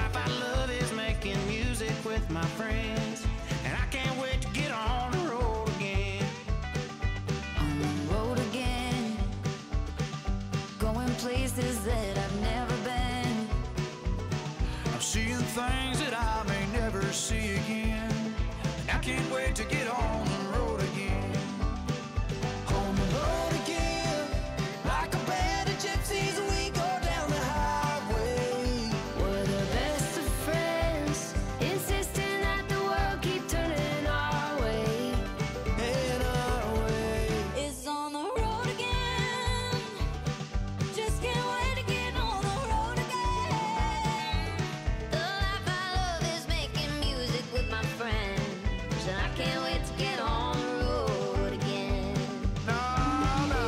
life I love is making music with my friends, and I can't wait to get on the road again. On the road again, going places that I've never been. I'm seeing things that I may never see again, and I can't wait to get on the road again. On the road again, like a band of gypsies, we go down the highway. We're the best of friends, insisting that the world keep turning our way. And our way It's on the road again, just can't wait to get on the road again. The life I love is making music with my friends, and I can't wait to get on the road again. no, no.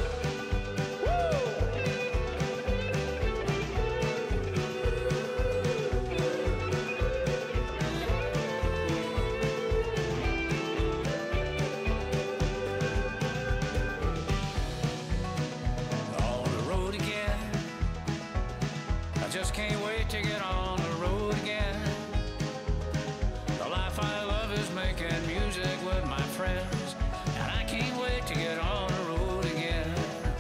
On the road again, I just can't wait to get on the road again. The life I love is making music with my friends, and I can't wait to get on the road again.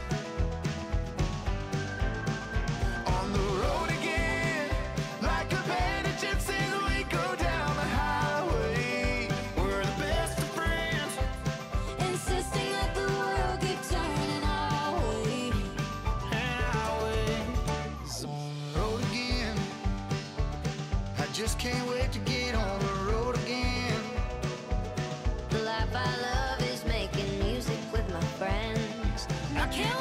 On the road again, like a band of gypsies, we go down the highway. We're the best of friends, Insisting that the world keep turning our way. and our way is on the road again. I just can't wait to get on the road again. The life I love is making music with my friends. I can't